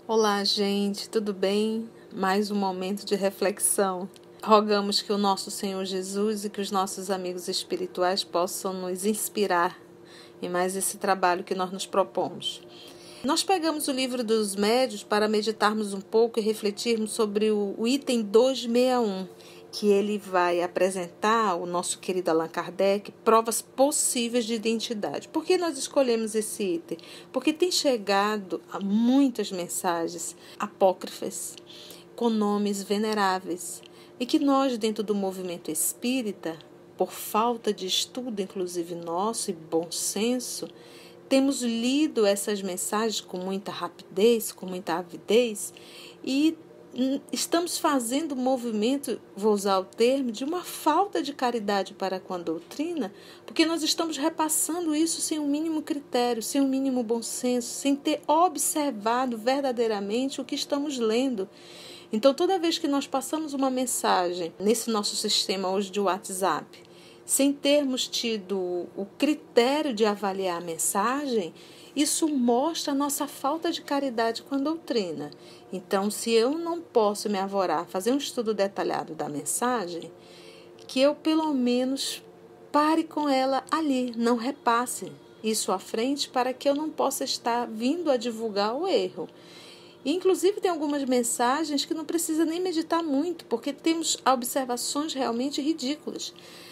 Olá, gente, tudo bem? Mais um momento de reflexão. Rogamos que o nosso Senhor Jesus e que os nossos amigos espirituais possam nos inspirar em mais esse trabalho que nós nos propomos. Nós pegamos o livro dos médiuns para meditarmos um pouco e refletirmos sobre o item 261, que ele vai apresentar, o nosso querido Allan Kardec, provas possíveis de identidade. Por que nós escolhemos esse item? Porque tem chegado a muitas mensagens apócrifas, com nomes veneráveis, e que nós, dentro do movimento espírita, por falta de estudo, inclusive nosso, e bom senso, temos lido essas mensagens com muita rapidez, com muita avidez, e estamos fazendo o movimento, vou usar o termo, de uma falta de caridade para com a doutrina, porque nós estamos repassando isso sem o mínimo critério, sem o mínimo bom senso, sem ter observado verdadeiramente o que estamos lendo. Então, toda vez que nós passamos uma mensagem nesse nosso sistema hoje de WhatsApp, sem termos tido o critério de avaliar a mensagem, isso mostra a nossa falta de caridade com a doutrina. Então, se eu não posso me arvorar a fazer um estudo detalhado da mensagem, que eu pelo menos pare com ela ali, não repasse isso à frente para que eu não possa estar vindo a divulgar o erro. Inclusive, tem algumas mensagens que não precisa nem meditar muito, porque temos observações realmente ridículas.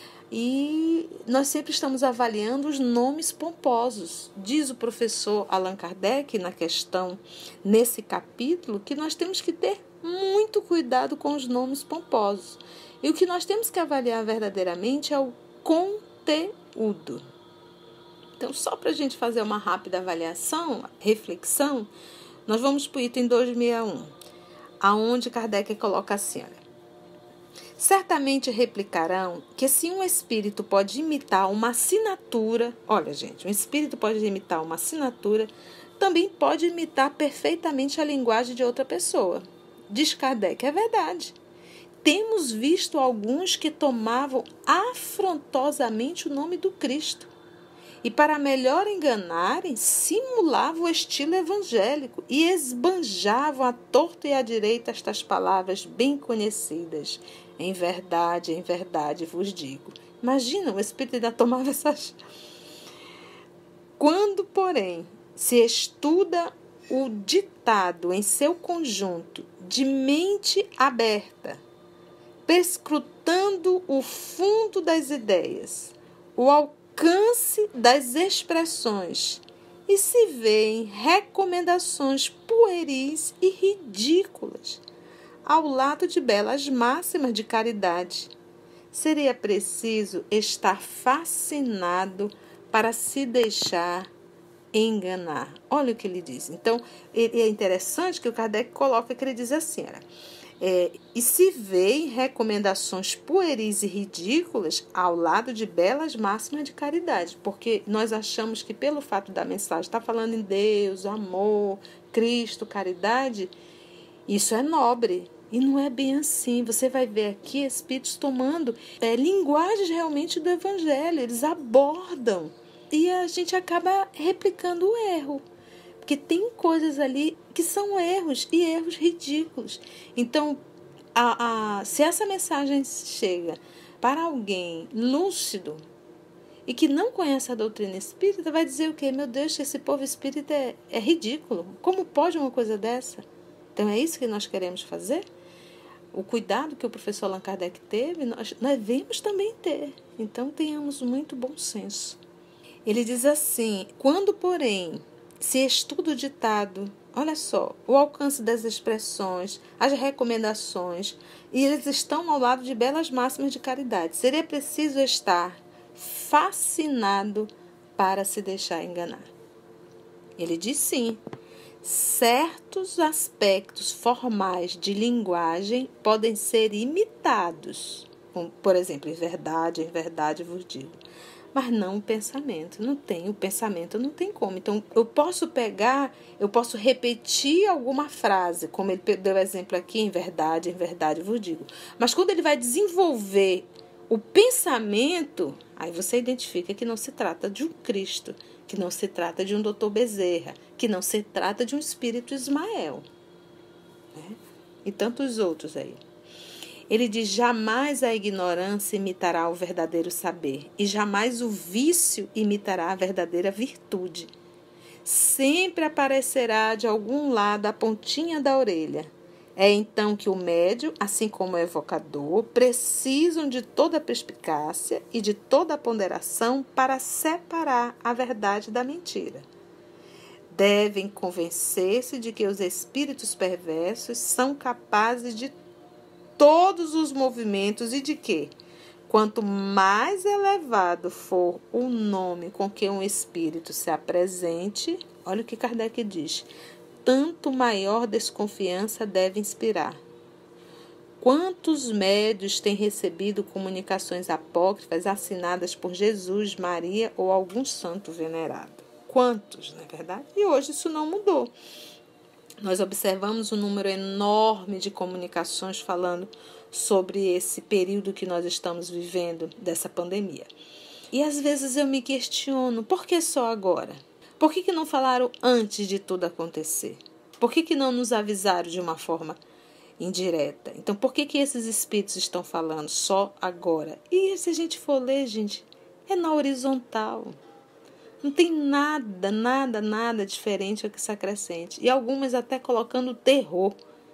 E nós sempre estamos avaliando os nomes pomposos. Diz o professor Allan Kardec nesse capítulo, que nós temos que ter muito cuidado com os nomes pomposos. E o que nós temos que avaliar verdadeiramente é o conteúdo. Então, só para a gente fazer uma rápida avaliação, reflexão, nós vamos para o item 261, aonde Kardec coloca assim, olha. Certamente replicarão que se um espírito pode imitar uma assinatura, olha gente, um espírito pode imitar uma assinatura, também pode imitar perfeitamente a linguagem de outra pessoa. Diz Kardec, é verdade. Temos visto alguns que tomavam afrontosamente o nome do Cristo. E para melhor enganarem, simulavam o estilo evangélico e esbanjavam à torto e à direita estas palavras bem conhecidas. Em verdade vos digo. Imagina, o Espírito ainda tomava essas... Quando, porém, se estuda o ditado em seu conjunto, de mente aberta, perscrutando o fundo das ideias, o alcance das expressões, e se vêem recomendações pueris e ridículas, ao lado de belas máximas de caridade, seria preciso estar fascinado para se deixar enganar. Olha o que ele diz. Então, é interessante que o Kardec coloca que ele diz assim, e se vêem recomendações pueris e ridículas ao lado de belas máximas de caridade, porque nós achamos que pelo fato da mensagem estar falando em Deus, amor, Cristo, caridade, isso é nobre. E não é bem assim. Você vai ver aqui espíritos tomando linguagens realmente do Evangelho. Eles abordam. E a gente acaba replicando o erro. Porque tem coisas ali que são erros e erros ridículos. Então, se essa mensagem chega para alguém lúcido e que não conhece a doutrina espírita, vai dizer o quê? Meu Deus, esse povo espírita é ridículo. Como pode uma coisa dessa? Então, é isso que nós queremos fazer? O cuidado que o professor Allan Kardec teve, nós devemos também ter. Então, tenhamos muito bom senso. Ele diz assim, quando, porém, se estuda o ditado, olha só, o alcance das expressões, as recomendações, e eles estão ao lado de belas máximas de caridade, seria preciso estar fascinado para se deixar enganar. Ele diz sim. Certos aspectos formais de linguagem podem ser imitados, como, por exemplo, em verdade vos digo, mas não o pensamento. O pensamento não tem como. Então, eu posso repetir alguma frase, como ele deu exemplo aqui, em verdade vos digo, mas quando ele vai desenvolver o pensamento, aí você identifica que não se trata de um Cristo, que não se trata de um Dr. Bezerra, que não se trata de um espírito Ismael. né? E tantos outros aí. Ele diz: jamais a ignorância imitará o verdadeiro saber, e jamais o vício imitará a verdadeira virtude. Sempre aparecerá de algum lado a pontinha da orelha. É então que o médio, assim como o evocador, precisam de toda a perspicácia e de toda a ponderação para separar a verdade da mentira. Devem convencer-se de que os espíritos perversos são capazes de todos os movimentos e de que, quanto mais elevado for o nome com que um espírito se apresente, olha o que Kardec diz, tanto maior desconfiança deve inspirar. Quantos médios têm recebido comunicações apócrifas assinadas por Jesus, Maria ou algum santo venerado? Quantos, não é verdade? E hoje isso não mudou. Nós observamos um número enorme de comunicações falando sobre esse período que nós estamos vivendo dessa pandemia. E às vezes eu me questiono, por que só agora? Por que não falaram antes de tudo acontecer? Por que não nos avisaram de uma forma indireta? Então, por que esses espíritos estão falando só agora? E se a gente for ler, gente, é na horizontal. Não tem nada diferente ao que se acrescente. E algumas até colocando terror.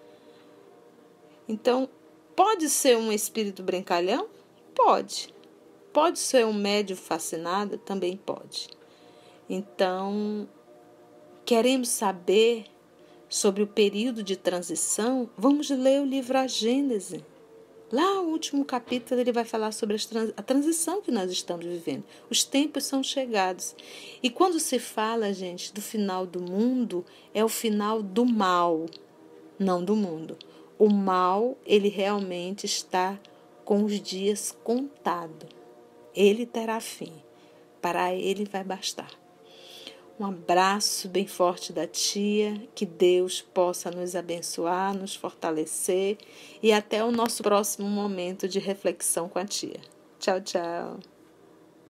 Então, pode ser um espírito brincalhão? Pode. Pode ser um médium fascinado? Também pode. Então, queremos saber sobre o período de transição? Vamos ler o livro A Gênese. Lá, o último capítulo, ele vai falar sobre a transição que nós estamos vivendo. Os tempos são chegados. E quando se fala, gente, do final do mundo, é o final do mal, não do mundo. O mal, ele realmente está com os dias contados. Ele terá fim. Para ele vai bastar. Um abraço bem forte da tia, que Deus possa nos abençoar, nos fortalecer e até o nosso próximo momento de reflexão com a tia. Tchau, tchau.